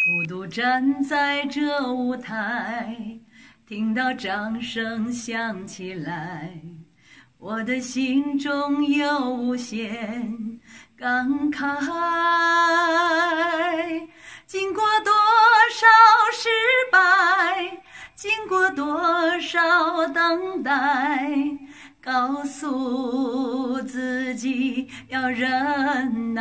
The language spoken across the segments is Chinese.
孤独站在这舞台，听到掌声响起来，我的心中有无限感慨。经过多少失败，经过多少等待，告诉自己要忍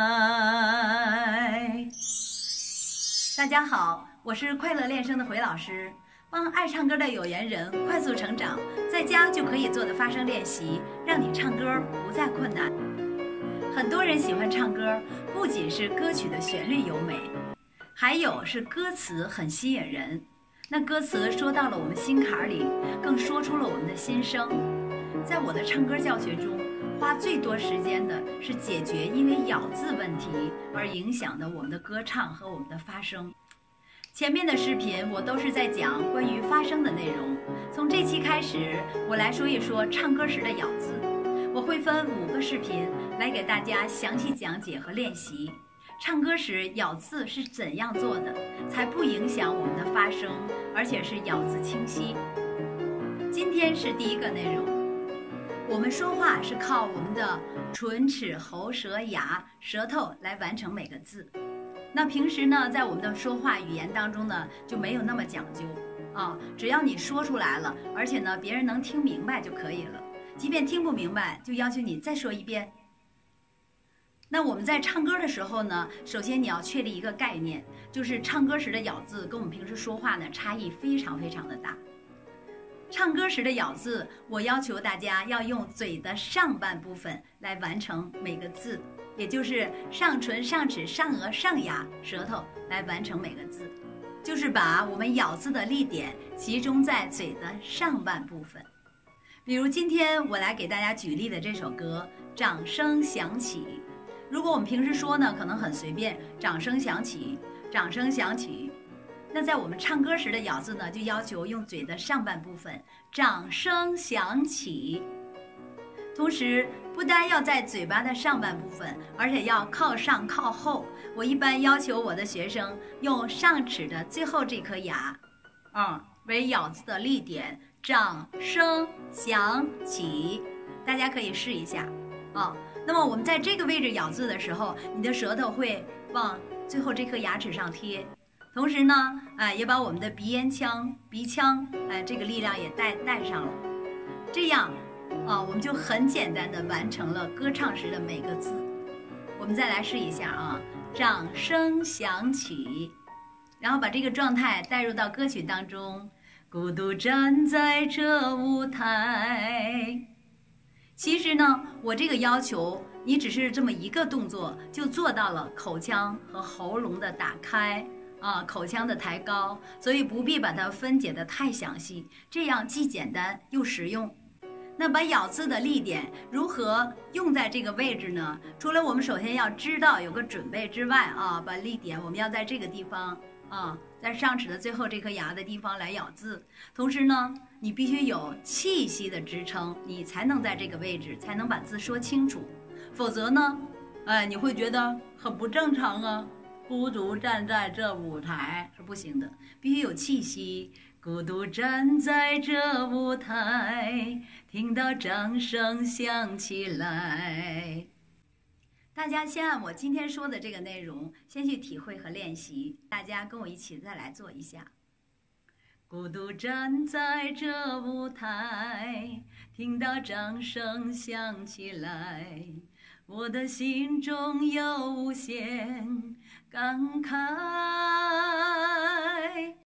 耐。大家好，我是快乐练声的回老师，帮爱唱歌的有缘人快速成长，在家就可以做的发声练习，让你唱歌不再困难。很多人喜欢唱歌，不仅是歌曲的旋律优美，还有是歌词很吸引人。那歌词说到了我们心坎里，更说出了我们的心声。在我的唱歌教学中，花最多时间的是解决因为咬字问题而影响的我们的歌唱和我们的发声。前面的视频我都是在讲关于发声的内容，从这期开始，我来说一说唱歌时的咬字。我会分5个视频来给大家详细讲解和练习，唱歌时咬字是怎样做的，才不影响我们的发声，而且是咬字清晰。今天是第1个内容。我们说话是靠我们的唇、齿、喉、舌、牙、舌头来完成每个字。那平时呢，在我们的说话语言当中呢，就没有那么讲究啊，只要你说出来了，而且呢，别人能听明白就可以了。即便听不明白，就要求你再说一遍。那我们在唱歌的时候呢，首先你要确立一个概念，就是唱歌时的咬字跟我们平时说话呢差异非常非常的大。唱歌时的咬字，我要求大家要用嘴的上半部分来完成每个字，也就是上唇、上齿、上颚、上牙、舌头来完成每个字，就是把我们咬字的力点集中在嘴的上半部分。比如今天我来给大家举例的这首歌《掌声响起》，如果我们平时说呢，可能很随便，掌声响起，掌声响起。那在我们唱歌时的咬字呢，就要求用嘴的上半部分，掌声响起。同时，不单要在嘴巴的上半部分，而且要靠上靠后。我一般要求我的学生用上齿的最后这颗牙，为咬字的力点，掌声响起。大家可以试一下啊。那么我们在这个位置咬字的时候，你的舌头会往最后这颗牙齿上贴。同时呢，也把我们的鼻腔，这个力量也带上了，这样，我们就很简单的完成了歌唱时的每个字。我们再来试一下啊，掌声响起，然后把这个状态带入到歌曲当中。孤独站在这舞台。其实呢，我这个要求，你只是这么一个动作，就做到了口腔和喉咙的打开。口腔的抬高，所以不必把它分解得太详细，这样既简单又实用。那把咬字的力点如何用在这个位置呢？除了我们首先要知道有个准备之外把力点我们要在这个地方在上齿的最后这颗牙的地方来咬字。同时呢，你必须有气息的支撑，你才能在这个位置才能把字说清楚。否则呢，你会觉得很不正常啊。孤独站在这舞台是不行的，必须有气息。孤独站在这舞台，听到掌声响起来。大家先按我今天说的这个内容，先去体会和练习。大家跟我一起再来做一下。孤独站在这舞台，听到掌声响起来，我的心中有无限感慨。